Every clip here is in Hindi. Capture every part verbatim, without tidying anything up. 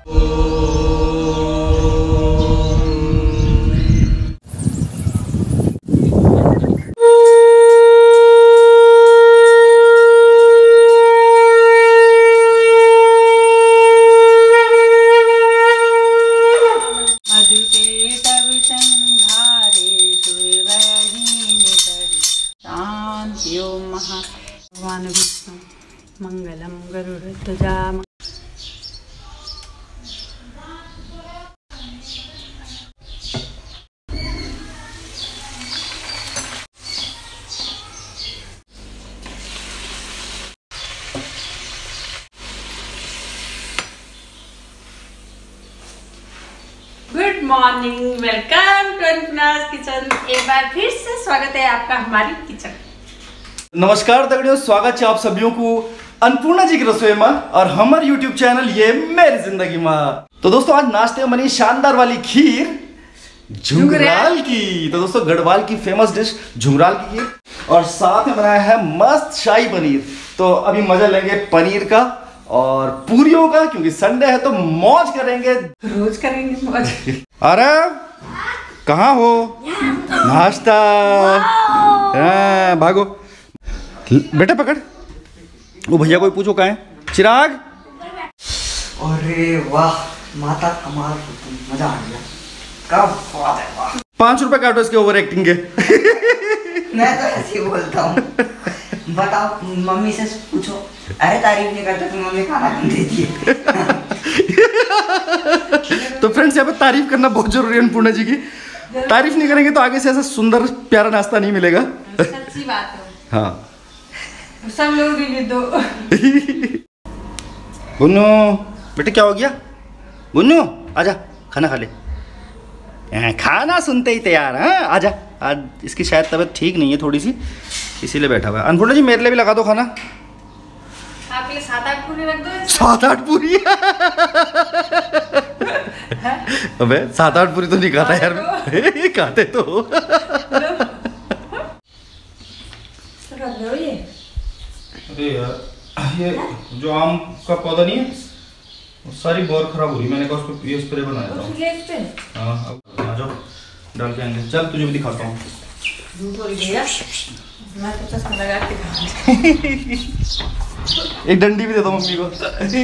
भगवान विष्णु मंगलम गरुड़ध्वजा। Good morning, welcome to Annapurna's kitchen. एक बार फिर से स्वागत है आपका हमारी किचन। नमस्कार दगड़ियों, स्वागत है आप सभी को अन्नपूर्णा जी की रसोई में और हमारे यूट्यूब चैनल ये मेरी जिंदगी में। तो दोस्तों आज नाश्ते में बनी शानदार वाली खीर झुंगराल की। तो दोस्तों गढ़वाल की फेमस डिश झुंगराल की खीर और साथ में बनाया है मस्त शाही पनीर। तो अभी मजा लेंगे पनीर का और पूरियों का, क्योंकि संडे है तो मौज करेंगे, रोज करेंगे मौज। अरे कहाँ हो? नाश्ता भागो बेटा, पकड़ वो भैया कोई पूछो कहाँ है? चिराग। अरे वाह माता कमाल, मजा आ गया। क्या बात है, वाह। पांच रुपए काटो इसके ओवर एक्टिंग के। मैं तो ऐसे ही बोलता हूँ। बताओ मम्मी से पूछो, अरे तारीफ नहीं करते तो मम्मी खाना कम देती है। तो फ्रेंड्स यहाँ पे तारीफ करना बहुत जरूरी है अन्नपूर्णा जी की। तारीफ नहीं करेंगे तो आगे से ऐसा सुंदर प्यारा नाश्ता नहीं मिलेगा। सच्ची बात है। हाँ सब लोग भी दो। गुन्नू बेटे क्या हो गया? गुन्नू आजा खाना खा ले। खाना सुनते ही तैयार। हाँ आजा, आज इसकी शायद तबीयत ठीक नहीं है थोड़ी सी, इसीलिए बैठा हुआ है। अन्नपूर्णा जी मेरे लिए भी लगा दो खाना। आपके लिए सात आठ पूरी रख दो। सात आठ पूरी? अबे सात आठ पूरी तो नहीं खाता यार मैं। खाते तो रख दो ये। अरे यार ये जो आम का पौधा नहीं है वो सारी बोर खराब हो रही, मैंने कहा उसको ये स्प्रे बनाया था। हाँ अब आ जाओ डाल के आएंगे। चल तुझे भी दिखाता हूँ। मैं तो चश्मा लगा के एक डंडी भी दे दो मम्मी को।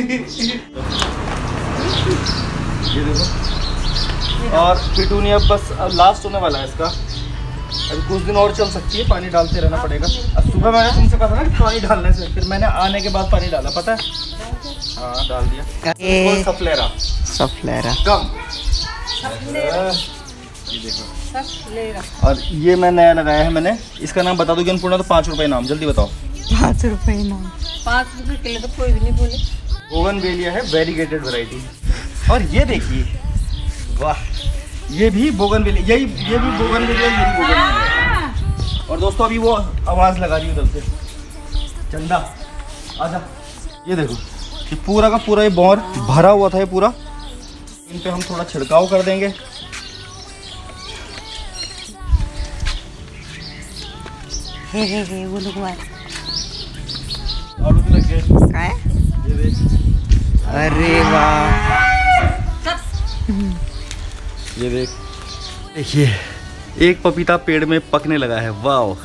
ये देखो। और पिटूनिया बस लास्ट होने वाला है इसका, अभी कुछ दिन और चल सकती है, पानी डालते रहना पड़ेगा। अब सुबह मैंने तुमसे कहा था ना कि पानी डालने से, फिर मैंने आने के बाद पानी डाला, पता है? हाँ डाल दिया। सफलेरा सफलेरा कम। ये देखो सफलेरा। और ये मैं नया लगाया है मैंने, इसका नाम बता दोगे अन्नपूर्णा? तो पाँच रुपए नाम, जल्दी बताओ। पाँच रुपए नाम? पाँच रुपए के लिए तो कोई भी नहीं बोले। बोगनवेलिया है, वेरीगेटेड वैरायटी। और ये देखिए, वाह ये भी बोगनवेलिया, यही ये भी बोगनवेलिया, ये भी बोगनवेलिया। और दोस्तों अभी वो आवाज लगा रही है उधर से, चंदा आजा। ये देखो ये पूरा का पूरा ये बौर भरा हुआ था, ये पूरा। इन पे हम थोड़ा छिड़काव कर देंगे। हे हे हे वो लोग आलू भी लग गए। क्या है? ये देख, अरे वाह। ये देख, देखिए एक पपीता पेड़ में पकने लगा है, वाह।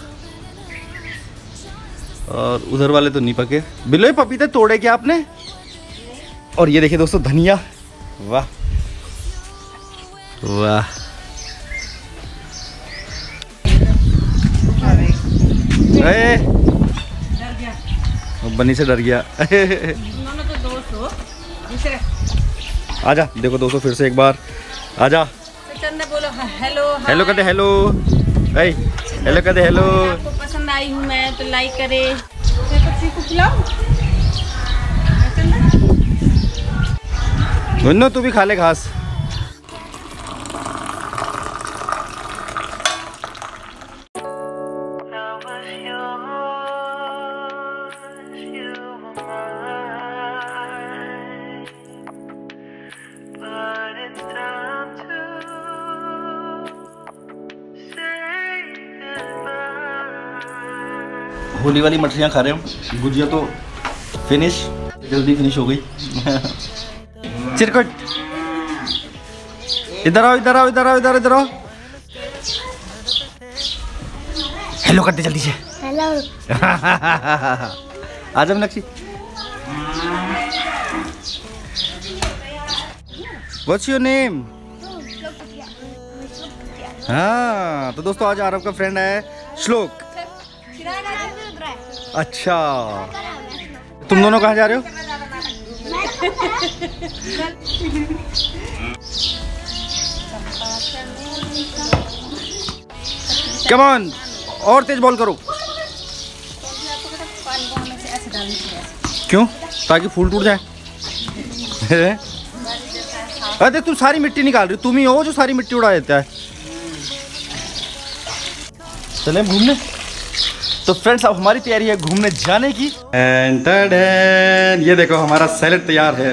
और उधर वाले तो नहीं पके। बिल्लो पपीते तोड़े क्या आपने? और ये देखिए दोस्तों धनिया, वाह वाह। ए, बनी से डर गया। दोनों तो दोस्त हो। दूसरे आजा, देखो दोस्तों फिर से एक बार आजा। चंदा बोलो हेलो। हेलो कहते हेलो, ए हेलो कहते हेलो। आपको पसंद आई हूँ मैं तो लाइक करे। को खिलाओ। गुन्नू तू भी खा ले घास। होली वाली मछलियाँ खा रहे हो, गुजिया तो फिनिश, जल्दी फिनिश हो गई। चिरकुट, इधर आओ इधर आओ इधर आओ इधर इधर आओ। हेलो करते जल्दी से। हेलो। आजा मीनाक्षी। What's your name? हाँ तो दोस्तों आज आरव का फ्रेंड है श्लोक। अच्छा तुम दोनों कहाँ जा रहे हो? कम ऑन, और तेज बॉल करो। क्यों? ताकि फूल टूट जाए। अरे तुम सारी मिट्टी निकाल रही हो, तुम ही हो जो सारी मिट्टी उड़ा देता है। चलें घूमने। तो फ्रेंड्स अब हमारी तैयारी है घूमने जाने की। एंड टडन, ये देखो हमारा सैलेड तैयार है।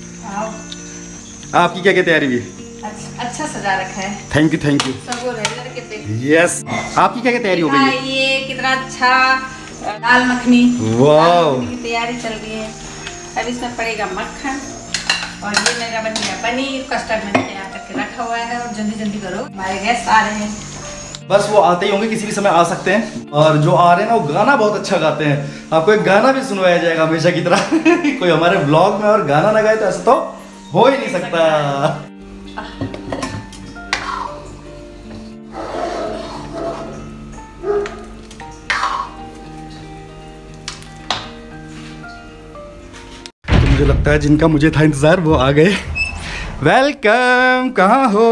आपकी क्या क्या तैयारी भी? अच्छा, अच्छा सजा रखा है। Thank you thank you. Yes, आपकी क्या क्या तैयारी हो गई है? ये कितना अच्छा दाल मखनी, वाओ की तैयारी चल रही है। अब इसमें पड़ेगा मक्खन और ये मेरा बन गया पनीर। कस्टर्ड मैंने तैयार करके रखा हुआ है और जल्दी जल्दी करो, हमारे गेस्ट आ रहे हैं। बस वो आते ही होंगे, किसी भी समय आ सकते हैं। और जो आ रहे हैं ना वो गाना बहुत अच्छा गाते हैं। आपको एक गाना भी सुनवाया जाएगा हमेशा की तरह। कोई हमारे व्लॉग में और गाना ना गाए तो ऐसा तो हो ही नहीं सकता। तो मुझे लगता है जिनका मुझे था इंतजार वो आ गए। वेलकम, कहाँ हो?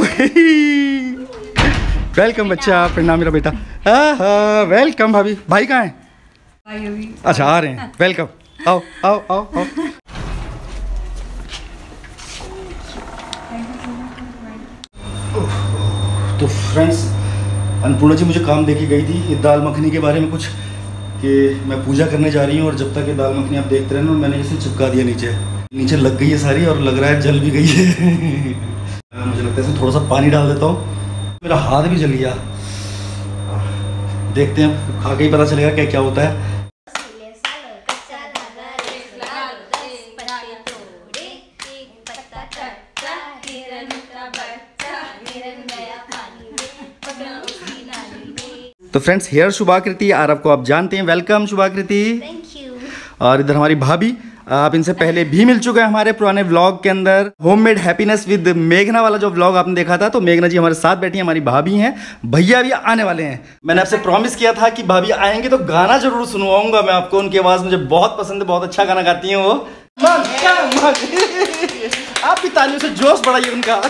वेलकम बच्चा, प्रणाम मेरा बेटा। हाँ वेलकम भाभी। भाई कहाँ है? अच्छा आ रहे हैं, वेलकम। आओ आओ आओ आओ। तो फ्रेंड्स अन्नपूर्णा जी मुझे काम देके गई थी दाल मखनी के बारे में कुछ, कि मैं पूजा करने जा रही हूँ और जब तक ये दाल मखनी आप देखते रहे ना मैंने इसे चिपका दिया नीचे। नीचे लग गई है सारी और लग रहा है जल भी गई है। मुझे लगता है इसमें थोड़ा सा पानी डाल देता हूँ। मेरा हाथ भी जल गया। देखते हैं, खा के ही पता चलेगा क्या क्या होता है। तो फ्रेंड्स हेयर शुभाकृति आरव को आप जानते हैं। वेलकम शुभाकृति। Thank you. और इधर हमारी भाभी, आप इनसे पहले भी मिल चुके हैं हमारे पुराने व्लॉग के अंदर। होममेड हैप्पीनेस विद मेघना वाला जो व्लॉग आपने देखा था, तो मेघना जी हमारे साथ बैठी हैं, हमारी भाभी हैं। भैया भी आने वाले हैं। मैंने आपसे प्रॉमिस किया था कि भाभी आएंगे तो गाना जरूर सुनवाऊंगा मैं आपको। उनकी आवाज़ मुझे बहुत पसंद है, बहुत अच्छा गाना गाती हैं वो। आप भी तालियों से जोश बढ़ाइए उनका।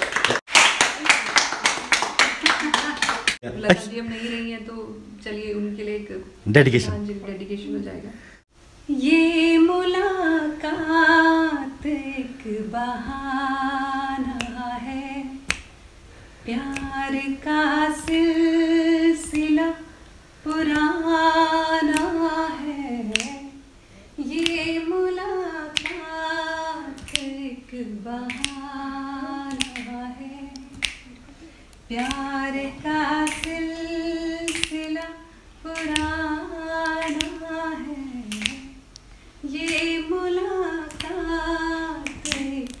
लक्ष्मी नहीं रही है तो चलिए उनके लिए एक डेडिकेशन डेडिकेशन हो जाएगा। ये मुलाकात एक बहाना है, प्यार का सिलसिला पुराना है। ये मुलाकात एक बहाना है, प्यार का सिलसिला पुराना है। ये मुलाकात एक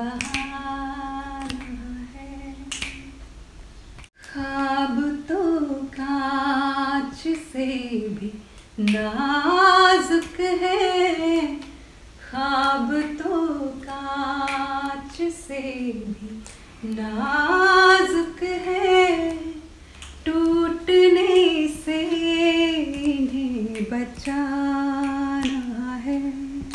बहाना है। ख्वाब तो कांच से भी नाजुक है, ख्वाब तो कांच से भी नाजुक है। टूटने से इन्हें बचाना है,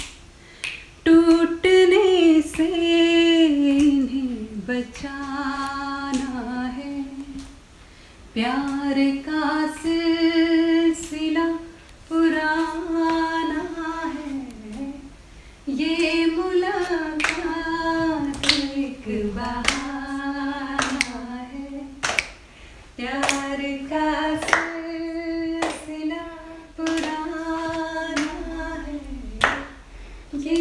टूटने से इन्हें बचाना है। प्यार का सिलसिला पुराना है। ये मुलाकात एक बहाना है, प्यार का सिलसिला पुराना है। ये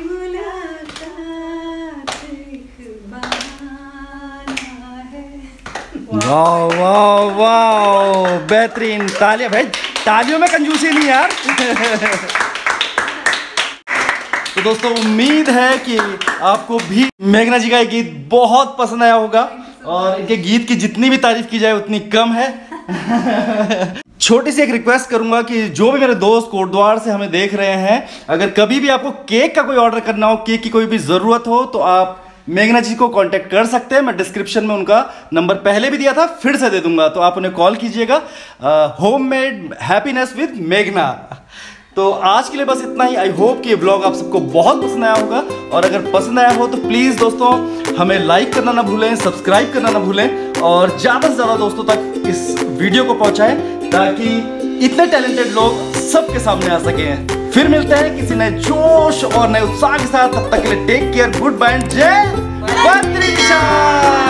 मुलाकात एक बहाना है। वाह वाह वाह, बेहतरीन। तालियां भाई, तालियों में कंजूसी नहीं यार। तो दोस्तों उम्मीद है कि आपको भी मेघना जी का ये गीत बहुत पसंद आया होगा और इनके गीत की जितनी भी तारीफ की जाए उतनी कम है। छोटी सी एक रिक्वेस्ट करूंगा कि जो भी मेरे दोस्त कोटद्वार से हमें देख रहे हैं, अगर कभी भी आपको केक का कोई ऑर्डर करना हो, केक की कोई भी जरूरत हो, तो आप मेघना जी को कांटेक्ट कर सकते हैं। मैं डिस्क्रिप्शन में उनका नंबर पहले भी दिया था, फिर से दे दूंगा, तो आप उन्हें कॉल कीजिएगा। होम मेड हैप्पीनेस विद मेघना। तो आज के लिए बस इतना ही। आई होप कि ये ब्लॉग आप सबको बहुत पसंद आया होगा, और अगर पसंद आया हो तो प्लीज़ दोस्तों हमें लाइक करना ना भूलें, सब्सक्राइब करना ना भूलें, और ज़्यादा से ज़्यादा दोस्तों तक इस वीडियो को पहुंचाएं ताकि इतने टैलेंटेड लोग सबके सामने आ सकें। फिर मिलते हैं किसी नए जोश और नए उत्साह के साथ। तब तक के लिए टेक केयर, गुड बाय, जय बद्रीशाह।